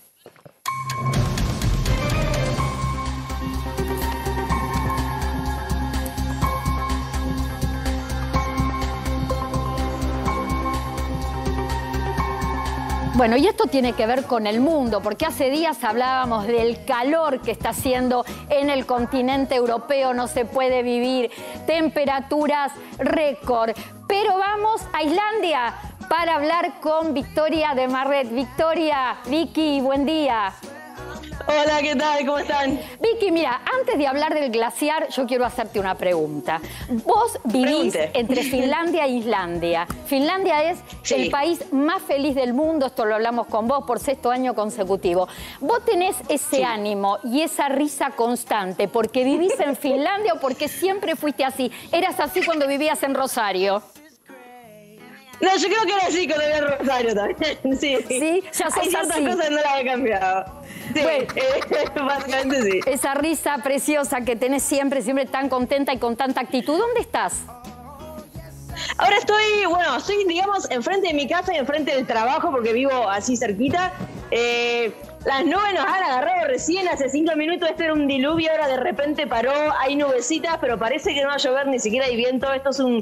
Bueno, y esto tiene que ver con el mundo, porque hace días hablábamos del calor que está haciendo en el continente europeo, no se puede vivir, temperaturas récord. Pero vamos a Islandia para hablar con Victoria de Marret. Victoria, Vicky, buen día. Hola, ¿qué tal? ¿Cómo están? Vicky, mira, antes de hablar del glaciar, yo quiero hacerte una pregunta. Vos vivís entre Finlandia e Islandia. Finlandia es el país más feliz del mundo, esto lo hablamos con vos por 6º año consecutivo. ¿Vos tenés ese ánimo y esa risa constante porque vivís en Finlandia o porque siempre fuiste así? ¿Eras así cuando vivías en Rosario? No, yo creo que era así cuando vivía en Rosario también. Sí, ya sos hay ciertas así. cosas que no las he cambiado. Sí, bueno, básicamente sí. Esa risa preciosa que tenés siempre, siempre tan contenta y con tanta actitud. ¿Dónde estás? Ahora estoy, digamos, enfrente de mi casa y enfrente del trabajo porque vivo así cerquita. Las nubes nos han agarrado recién, hace 5 minutos esto era un diluvio, ahora de repente paró, hay nubecitas, pero parece que no va a llover, ni siquiera hay viento, esto es un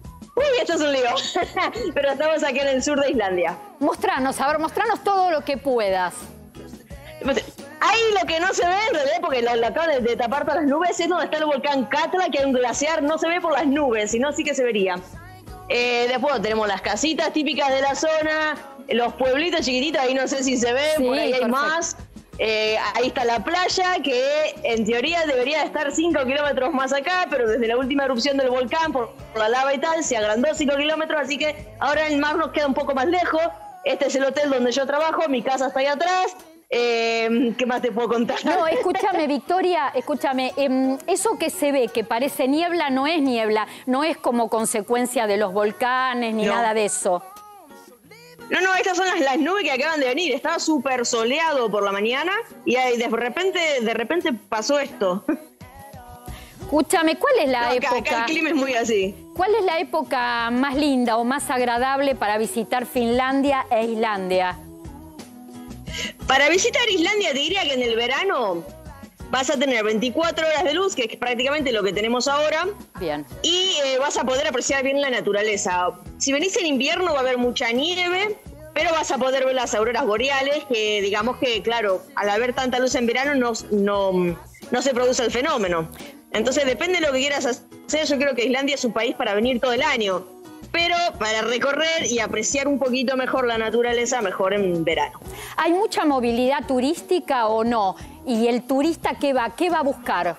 lío. Pero estamos aquí en el sur de Islandia. Mostranos todo lo que puedas. Ahí lo que no se ve en realidad, porque lo acaban de tapar todas las nubes, es donde está el volcán Katla, que hay un glaciar, no se ve por las nubes, sino sí que se vería. Después tenemos las casitas típicas de la zona, los pueblitos chiquititos, ahí no sé si se ven, sí, por ahí hay más. Ahí está la playa, que en teoría debería estar 5 kilómetros más acá, pero desde la última erupción del volcán, por la lava y tal, se agrandó 5 kilómetros, así que ahora el mar nos queda un poco más lejos. Este es el hotel donde yo trabajo, mi casa está ahí atrás. ¿Qué más te puedo contar? No, escúchame, Victoria, eso que se ve, que parece niebla, no es niebla, no es como consecuencia de los volcanes ni nada de eso. No, estas son las nubes que acaban de venir. Estaba súper soleado por la mañana y de repente pasó esto. Escúchame, ¿cuál es la época? Acá el clima es muy así. ¿Cuál es la época más linda o más agradable para visitar Finlandia e Islandia? Para visitar Islandia te diría que en el verano vas a tener 24 horas de luz, que es prácticamente lo que tenemos ahora. Bien. Y vas a poder apreciar bien la naturaleza. Si venís en invierno va a haber mucha nieve, pero vas a poder ver las auroras boreales, que digamos que, claro, al haber tanta luz en verano no se produce el fenómeno. Entonces depende de lo que quieras hacer. Yo creo que Islandia es un país para venir todo el año, pero para recorrer y apreciar un poquito mejor la naturaleza, mejor en verano. ¿Hay mucha movilidad turística o no? ¿Y el turista qué va a buscar?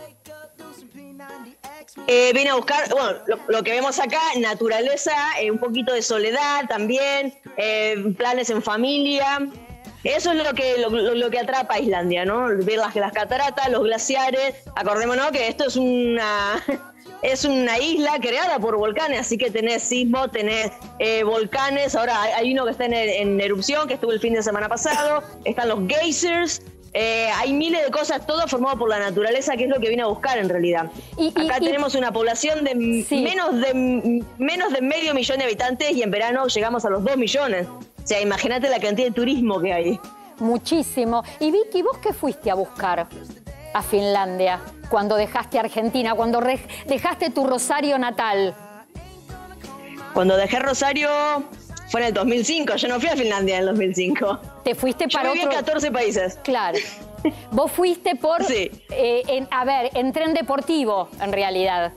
Viene a buscar, bueno, lo que vemos acá, naturaleza, un poquito de soledad también, planes en familia. Eso es lo que atrapa a Islandia, ¿no? Ver las cataratas, los glaciares. Acordémonos que esto es una isla creada por volcanes, así que tenés sismos, tenés volcanes. Ahora hay uno que está en erupción, que estuvo el fin de semana pasado. Están los geysers. Hay miles de cosas, todo formado por la naturaleza, que es lo que vine a buscar en realidad. Acá tenemos una población de menos de medio millón de habitantes y en verano llegamos a los 2 millones. O sea, imagínate la cantidad de turismo que hay. Muchísimo. Y Vicky, ¿vos qué fuiste a buscar a Finlandia cuando dejaste Argentina, cuando dejaste tu Rosario natal? Cuando dejé Rosario fue en el 2005. Yo no fui a Finlandia en el 2005. Te fuiste para Yo viví en 14 países. Claro. Vos fuiste por, sí. En tren deportivo, en realidad.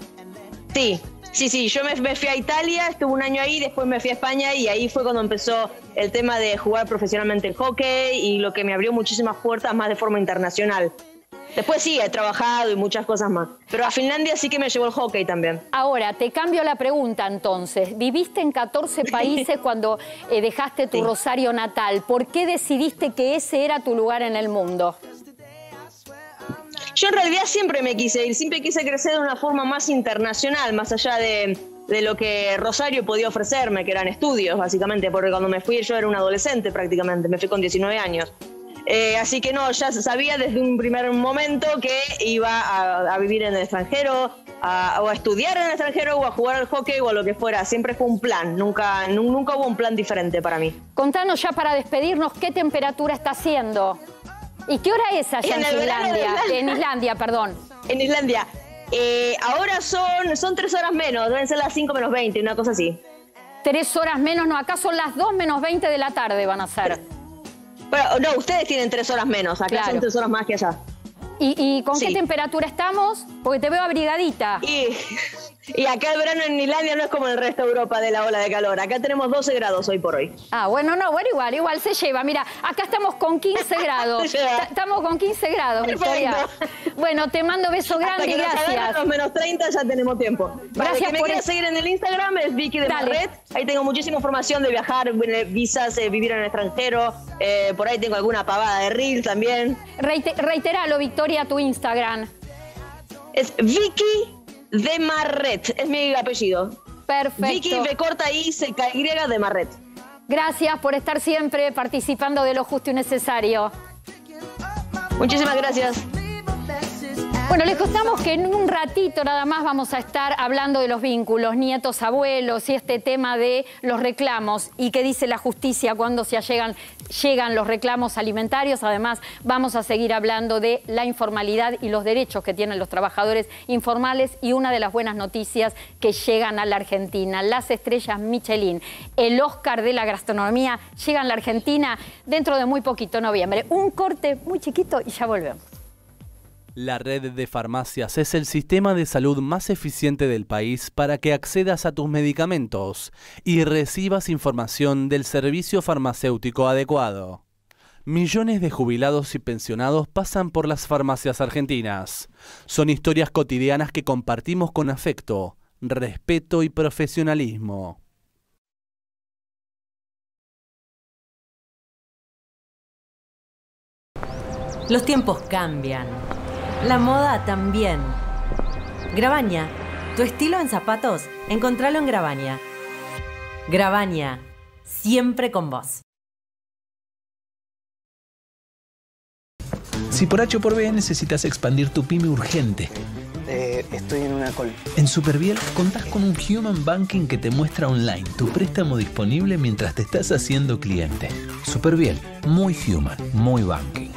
Sí, yo me fui a Italia, estuve un año ahí, después me fui a España y ahí fue cuando empezó el tema de jugar profesionalmente el hockey y lo que me abrió muchísimas puertas más de forma internacional. Después sí, he trabajado y muchas cosas más, pero a Finlandia sí que me llevó el hockey también. Ahora, te cambio la pregunta entonces. Viviste en 14 países cuando dejaste tu Rosario natal. ¿Por qué decidiste que ese era tu lugar en el mundo? Yo en realidad siempre quise crecer de una forma más internacional, más allá de lo que Rosario podía ofrecerme, que eran estudios, básicamente, porque cuando me fui yo era un adolescente prácticamente, me fui con 19 años. Así que no, ya sabía desde un primer momento que iba a vivir en el extranjero, o a estudiar en el extranjero, o a jugar al hockey, o a lo que fuera. Siempre fue un plan, nunca hubo un plan diferente para mí. Contanos ya para despedirnos, ¿qué temperatura está haciendo? ¿Y qué hora es allá en Finlandia? En Islandia, perdón. En Islandia. Ahora son 3 horas menos, deben ser las 5 menos 20, una cosa así. 3 horas menos, no, acá son las 2 menos 20 de la tarde van a ser. Pero, no, ustedes tienen 3 horas menos, acá son 3 horas más que allá. ¿Y con qué temperatura estamos? Porque te veo abrigadita. Y acá el verano en Islandia no es como el resto de Europa de la ola de calor. Acá tenemos 12 grados hoy por hoy. Bueno, igual se lleva. Mira, acá estamos con 15 grados. Estamos con 15 grados, Victoria. Bueno, te mando beso grande y gracias. A los menos 30 ya tenemos tiempo. Gracias. Que me quieras seguir en el Instagram es Vicky de Marret. Ahí tengo muchísima información de viajar, visas, vivir en el extranjero. Por ahí tengo alguna pavada de Reel también. Reiteralo, Victoria, tu Instagram. Es Vicky de Marret, es mi apellido. Perfecto. Vicky B corta I C K Y de Marret. Gracias por estar siempre participando de Lo Justo y Necesario. Muchísimas gracias. Bueno, les contamos que en un ratito nada más vamos a estar hablando de los vínculos, nietos, abuelos y este tema de los reclamos y qué dice la justicia cuando se llegan los reclamos alimentarios. Además, vamos a seguir hablando de la informalidad y los derechos que tienen los trabajadores informales y una de las buenas noticias que llegan a la Argentina, las estrellas Michelin, el Oscar de la gastronomía, llegan a la Argentina dentro de muy poquito, noviembre. Un corte muy chiquito y ya volvemos. La red de farmacias es el sistema de salud más eficiente del país para que accedas a tus medicamentos y recibas información del servicio farmacéutico adecuado. Millones de jubilados y pensionados pasan por las farmacias argentinas. Son historias cotidianas que compartimos con afecto, respeto y profesionalismo. Los tiempos cambian. La moda también. Grabaña, tu estilo en zapatos, encontralo en Grabaña. Grabaña, siempre con vos. Si por H o por B necesitas expandir tu pyme urgente, Estoy en una call. En Superviel contás con un Human Banking que te muestra online tu préstamo disponible mientras te estás haciendo cliente. Superviel, muy human, muy banking.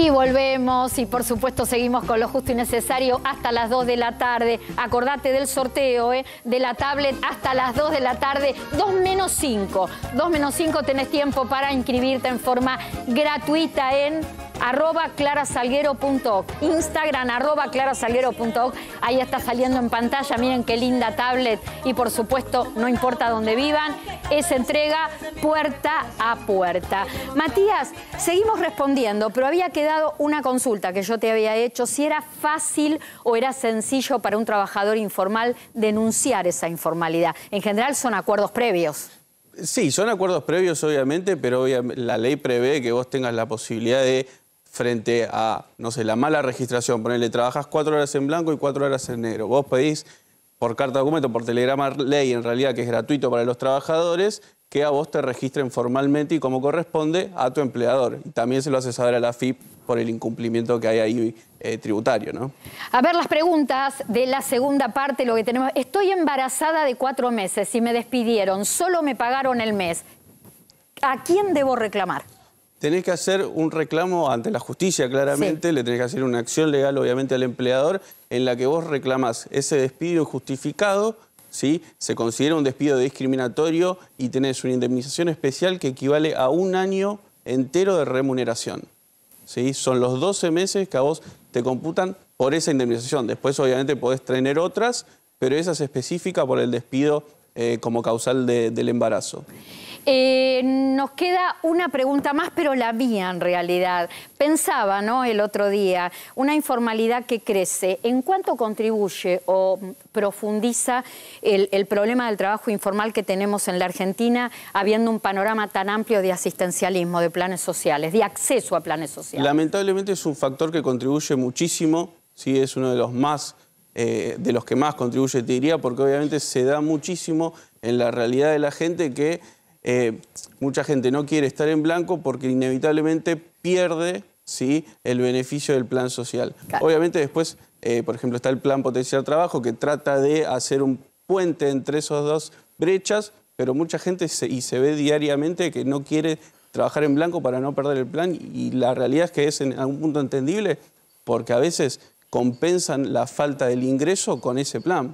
Y volvemos y por supuesto seguimos con lo justo y necesario hasta las 2 de la tarde. Acordate del sorteo de la tablet hasta las 2 de la tarde, 2 menos 5. 2 menos 5 tenés tiempo para inscribirte en forma gratuita en @clarasalguero.org, Instagram @clarasalguero.org. Ahí está saliendo en pantalla, miren qué linda tablet y por supuesto, no importa dónde vivan, es entrega puerta a puerta. Matías, seguimos respondiendo, pero había quedado una consulta que yo te había hecho, si era fácil o era sencillo para un trabajador informal denunciar esa informalidad. En general son acuerdos previos. Sí, son acuerdos previos obviamente, pero la ley prevé que vos tengas la posibilidad de, frente a, no sé, la mala registración, ponerle, trabajás 4 horas en blanco y 4 horas en negro. Vos pedís por carta de documento, por telegrama ley, en realidad que es gratuito para los trabajadores, que a vos te registren formalmente y como corresponde a tu empleador. Y también se lo hace saber a la AFIP por el incumplimiento que hay ahí tributario, ¿no? A ver las preguntas de la segunda parte, lo que tenemos. Estoy embarazada de 4 meses y me despidieron, solo me pagaron el mes. ¿A quién debo reclamar? Tenés que hacer un reclamo ante la justicia, claramente. Sí. Le tenés que hacer una acción legal, obviamente, al empleador, en la que vos reclamás ese despido injustificado, ¿sí? Se considera un despido discriminatorio y tenés una indemnización especial que equivale a 1 año entero de remuneración, ¿sí? Son los 12 meses que a vos te computan por esa indemnización. Después, obviamente, podés tener otras, pero esa es específica por el despido como causal del embarazo. Nos queda una pregunta más, pero la mía en realidad. Pensaba, ¿no?, el otro día, una informalidad que crece. ¿En cuánto contribuye o profundiza el problema del trabajo informal que tenemos en la Argentina, habiendo un panorama tan amplio de asistencialismo, de planes sociales, de acceso a planes sociales? Lamentablemente es un factor que contribuye muchísimo, ¿sí? Es uno de los que más contribuye, te diría, porque obviamente se da muchísimo en la realidad de la gente que mucha gente no quiere estar en blanco porque inevitablemente pierde, ¿sí?, el beneficio del plan social. Claro. Obviamente después, por ejemplo, está el plan Potenciar Trabajo que trata de hacer un puente entre esas dos brechas, pero mucha gente se ve diariamente que no quiere trabajar en blanco para no perder el plan y la realidad es que es en algún punto entendible porque a veces compensan la falta del ingreso con ese plan.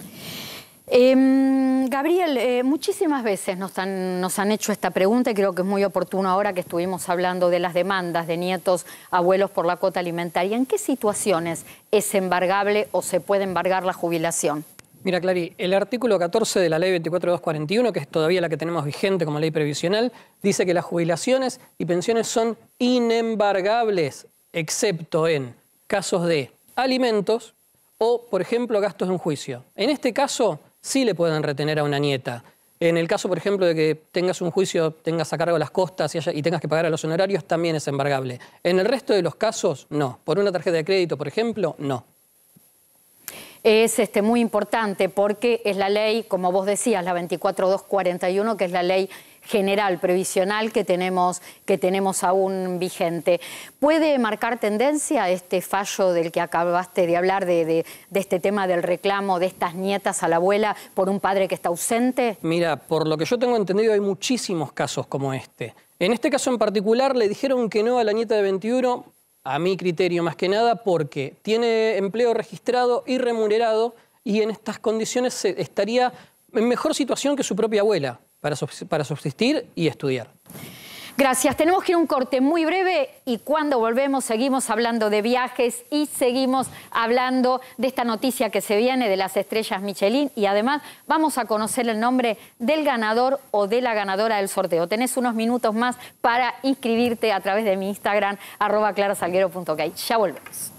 Gabriel, muchísimas veces nos han hecho esta pregunta y creo que es muy oportuno ahora que estuvimos hablando de las demandas de nietos, abuelos por la cuota alimentaria. ¿En qué situaciones es embargable o se puede embargar la jubilación? Mira, Clary, el artículo 14 de la ley 24.241, que es todavía la que tenemos vigente como ley previsional, dice que las jubilaciones y pensiones son inembargables, excepto en casos de alimentos o, por ejemplo, gastos en juicio. En este caso, sí le pueden retener a una nieta. En el caso, por ejemplo, de que tengas un juicio, tengas a cargo las costas y tengas que pagar a los honorarios, también es embargable. En el resto de los casos, no. Por una tarjeta de crédito, por ejemplo, no. Es muy importante porque es la ley, como vos decías, la 24.241, que es la ley general, previsional que tenemos aún vigente. ¿Puede marcar tendencia este fallo del que acabaste de hablar, de este tema del reclamo de estas nietas a la abuela por un padre que está ausente? Mira, por lo que yo tengo entendido hay muchísimos casos como este. En este caso en particular le dijeron que no a la nieta de 21, a mi criterio más que nada, porque tiene empleo registrado y remunerado y en estas condiciones estaría en mejor situación que su propia abuela para subsistir y estudiar. Gracias. Tenemos que ir a un corte muy breve y cuando volvemos seguimos hablando de viajes y seguimos hablando de esta noticia que se viene de las estrellas Michelin y además vamos a conocer el nombre del ganador o de la ganadora del sorteo. Tenés unos minutos más para inscribirte a través de mi Instagram @clarasalguero.ok. Ya volvemos.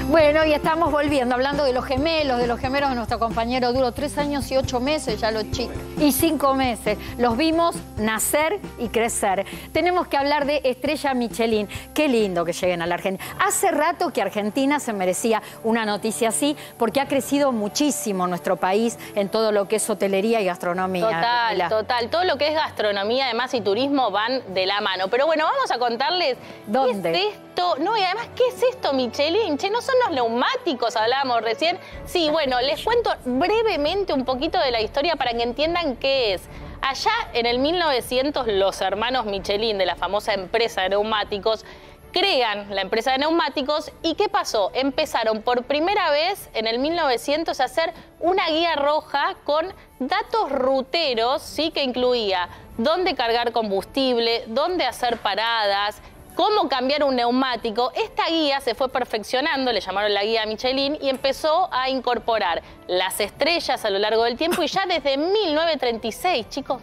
Bueno, y estamos volviendo, hablando de los gemelos de nuestro compañero Duro. 3 años y 8 meses ya los chicos, y 5 meses. Los vimos nacer y crecer. Tenemos que hablar de Estrella Michelin. Qué lindo que lleguen a la Argentina. Hace rato que Argentina se merecía una noticia así, porque ha crecido muchísimo nuestro país en todo lo que es hotelería y gastronomía. Total. Todo lo que es gastronomía, además, y turismo van de la mano. Pero bueno, vamos a contarles ¿dónde? ¿Qué es esto? No, y además, ¿qué es esto, Michelin? Che, ¿no son los neumáticos? Hablábamos recién. Sí, bueno, les cuento brevemente un poquito de la historia para que entiendan qué es. Allá en el 1900, los hermanos Michelin, de la famosa empresa de neumáticos, crean la empresa de neumáticos. ¿Y qué pasó? Empezaron por primera vez en el 1900 a hacer una guía roja con datos ruteros, ¿sí? Que incluía dónde cargar combustible, dónde hacer paradas, cómo cambiar un neumático. Esta guía se fue perfeccionando, le llamaron la guía Michelin, y empezó a incorporar las estrellas a lo largo del tiempo. Y ya desde 1936, chicos,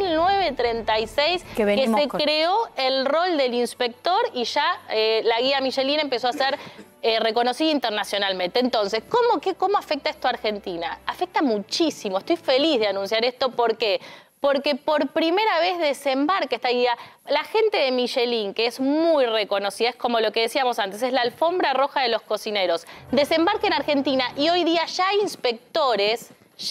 1936, que se creó el rol del inspector, y ya la guía Michelin empezó a ser reconocida internacionalmente. Entonces, ¿cómo afecta esto a Argentina? Afecta muchísimo. Estoy feliz de anunciar esto. ¿Por qué? Porque por primera vez desembarca esta guía. La gente de Michelin, que es muy reconocida, es como lo que decíamos antes, es la alfombra roja de los cocineros, desembarca en Argentina, y hoy día ya hay inspectores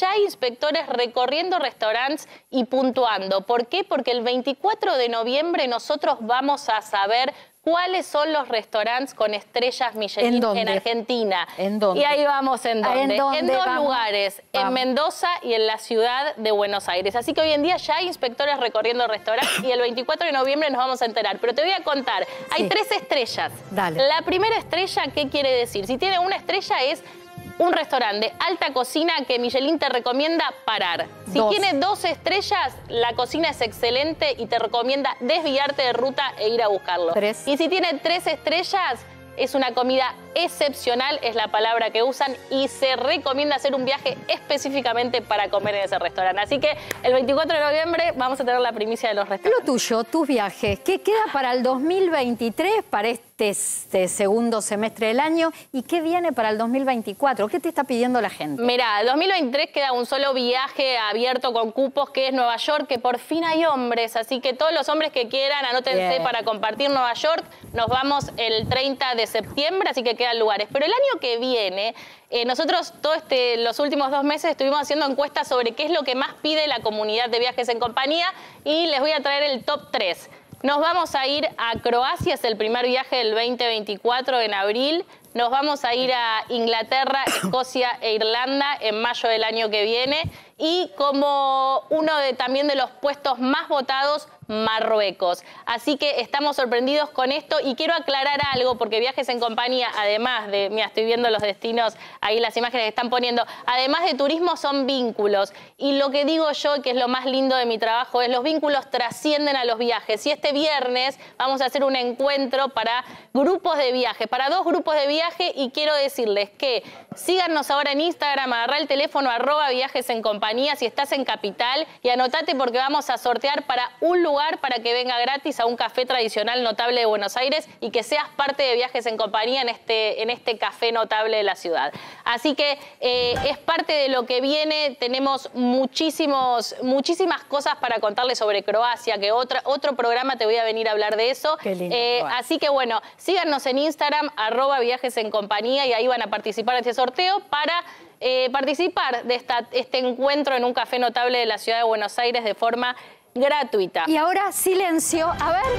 recorriendo restaurantes y puntuando. ¿Por qué? Porque el 24 de noviembre nosotros vamos a saber cuáles son los restaurantes con estrellas Michelin en Argentina. ¿En dónde? Y ahí vamos en dónde. En dos lugares, vamos. En Mendoza y en la ciudad de Buenos Aires. Así que hoy en día ya hay inspectores recorriendo restaurantes, y el 24 de noviembre nos vamos a enterar. Pero te voy a contar, hay 3 estrellas. Dale. La primera estrella, ¿qué quiere decir? Si tiene una estrella, es un restaurante de alta cocina que Michelin te recomienda parar. Si tiene 2 estrellas, la cocina es excelente y te recomienda desviarte de ruta e ir a buscarlo. 3. Y si tiene 3 estrellas, es una comida excepcional, es la palabra que usan, y se recomienda hacer un viaje específicamente para comer en ese restaurante. Así que el 24 de noviembre vamos a tener la primicia de los restaurantes. Lo tuyo, tus viajes, ¿qué queda para el 2023, para este segundo semestre del año? ¿Y qué viene para el 2024? ¿Qué te está pidiendo la gente? Mirá, el 2023 queda un solo viaje abierto con cupos, que es Nueva York, que por fin hay hombres. Así que todos los hombres que quieran, anótense para compartir Nueva York. Nos vamos el 30 de septiembre, así que quedan lugares. Pero el año que viene, nosotros los últimos 2 meses estuvimos haciendo encuestas sobre qué es lo que más pide la comunidad de Viajes en Compañía, y les voy a traer el top 3. Nos vamos a ir a Croacia, es el primer viaje del 2024 en abril. Nos vamos a ir a Inglaterra, Escocia e Irlanda en mayo del año que viene. Y como uno también de los puestos más votados, Marruecos. Así que estamos sorprendidos con esto, y quiero aclarar algo, porque Viajes en Compañía, además de, mira, estoy viendo los destinos, ahí las imágenes que están poniendo, además de turismo son vínculos. Y lo que digo yo, que es lo más lindo de mi trabajo, es los vínculos trascienden a los viajes. Y este viernes vamos a hacer un encuentro para grupos de viaje, para 2 grupos de viaje, y quiero decirles que síganos ahora en Instagram, agarrá el teléfono @Viajes en Compañía si estás en Capital, y anotate, porque vamos a sortear para un lugar para que venga gratis a un café tradicional notable de Buenos Aires, y que seas parte de Viajes en Compañía en este café notable de la ciudad. Así que es parte de lo que viene. Tenemos muchísimas cosas para contarles sobre Croacia, que otro programa te voy a venir a hablar de eso. Qué lindo, así que bueno, síganos en Instagram, @Viajes en Compañía, y ahí van a participar de este sorteo para participar de este encuentro en un café notable de la ciudad de Buenos Aires de forma gratuita. Y ahora silencio, a ver.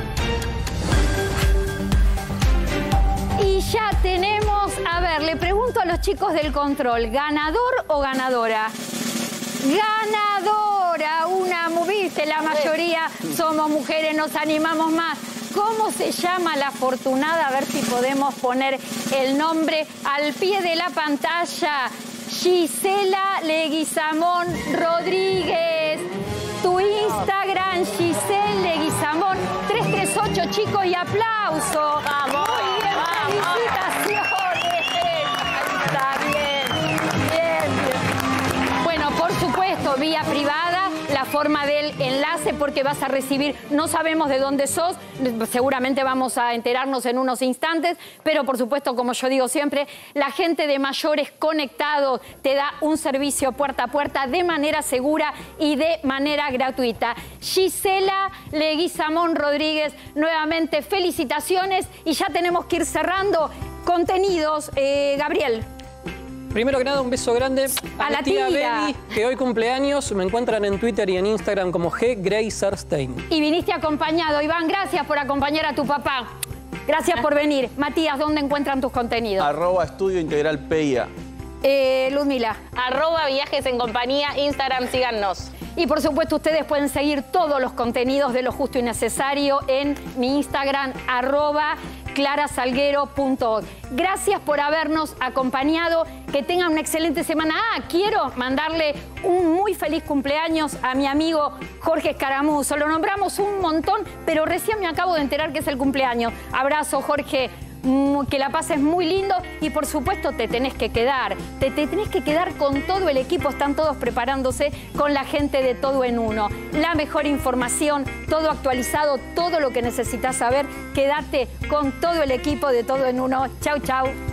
Y ya tenemos, a ver, le pregunto a los chicos del control, ¿ganador o ganadora? Ganadora, viste, la mayoría somos mujeres, nos animamos más. ¿Cómo se llama la afortunada? A ver si podemos poner el nombre al pie de la pantalla. Gisela Leguizamón Rodríguez. Tu Instagram, Giselle Leguizamón 338, chicos, y aplauso. ¡Vamos! Muy bien, felicitaciones. Está bien. Bueno, por supuesto, vía privada, la forma del enlace porque vas a recibir, no sabemos de dónde sos, seguramente vamos a enterarnos en unos instantes, pero por supuesto, como yo digo siempre, la gente de Mayores Conectados te da un servicio puerta a puerta de manera segura y de manera gratuita. Gisela Leguizamón Rodríguez, nuevamente felicitaciones y ya tenemos que ir cerrando contenidos. Gabriel. Primero que nada, un beso grande a la tía Baby, que hoy cumpleaños. Me encuentran en Twitter y en Instagram como ggreiserstein. Y viniste acompañado. Iván, gracias por acompañar a tu papá. Gracias por venir. Matías, ¿dónde encuentran tus contenidos? @Estudio Integral PIA. Ludmila. @Viajes en Compañía, Instagram, síganos. Y por supuesto ustedes pueden seguir todos los contenidos de Lo Justo y Necesario en mi Instagram, @clarasalguero.org. Gracias por habernos acompañado. Que tengan una excelente semana. Quiero mandarle un muy feliz cumpleaños a mi amigo Jorge Escaramuzo. Lo nombramos un montón, pero recién me acabo de enterar que es el cumpleaños. Abrazo, Jorge. Que la pases muy lindo y por supuesto te tenés que quedar. Te tenés que quedar con todo el equipo. Están todos preparándose con la gente de Todo en Uno. La mejor información, todo actualizado, todo lo que necesitas saber. Quédate con todo el equipo de Todo en Uno. Chau, chau.